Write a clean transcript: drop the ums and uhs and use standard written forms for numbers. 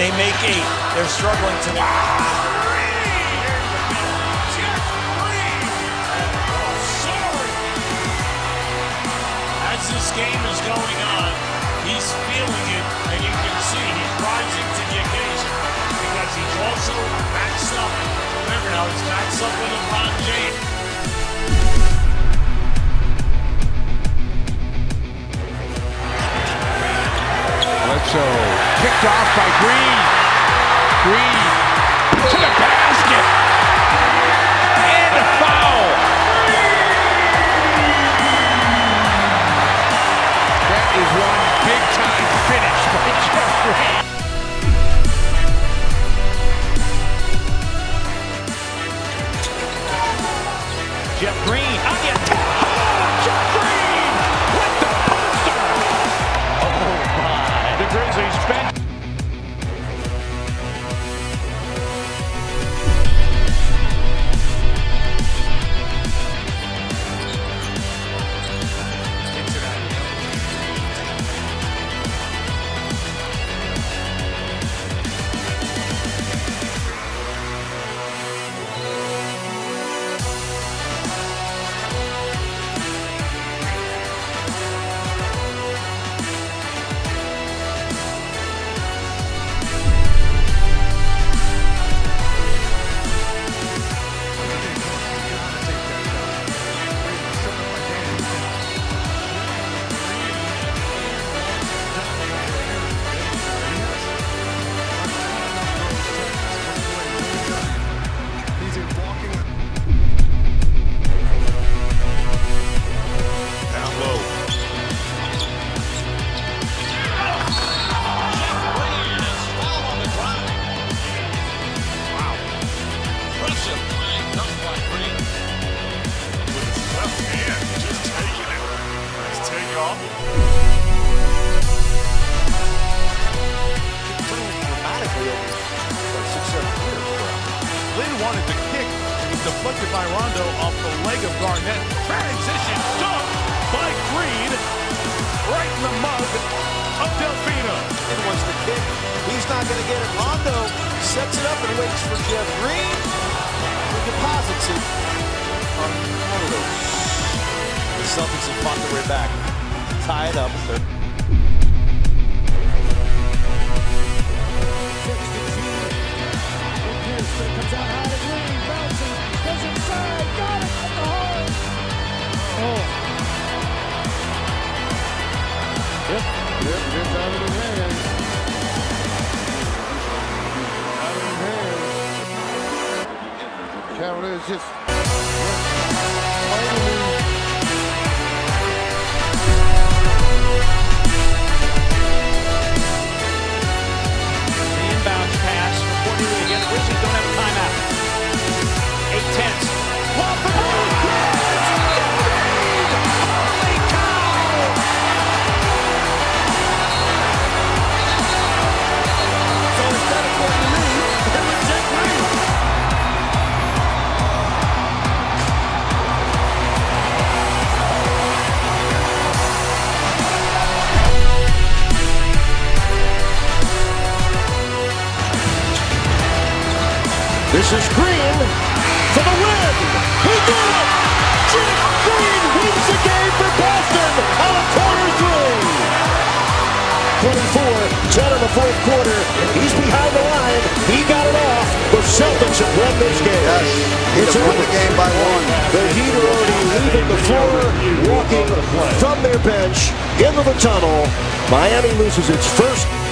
they make 8. They're struggling to make. As this game is going on, he's feeling it, and you can see he's rising to the occasion because he's also maxed up. Remember now, he's maxed up with LeBron James. Bledsoe kicked off by Green. Green to the basket. And a foul. That is one big-time finish by Jeff Green. Jeff Green on the attack. Oh, Jeff Green with the poster. Oh my. The Grizzlies bench. Lynn wanted the kick. It was deflected by Rondo off the leg of Garnett. Transition dunk by Green. Right in the mug of Delfino. And wants the kick. He's not going to get it. Rondo sets it up and waits for Jeff Green. He deposits it on one of those. The Celtics have fought their way back. Tie it up. Comes out high to Green, bouncing, goes inside, got it at the heart. Oh. Yep, gets out of his hand. Out of his hand. Cavaliers just Inbounds pass for Courtney Lee again. The Grizzlies don't have a timeout. 8-10. Ball for Green. Holy cow! So instead of Courtney Lee, it was Jeff Green. This is Green for the win. He did it! Jeff Green wins the game for Boston on a corner three. 24-10 in the fourth quarter. He's behind the line. He got it off. The Celtics have won this game. Yes, it's won the game by 1. The Heat are already leaving the floor, walking from their bench into the tunnel. Miami loses its first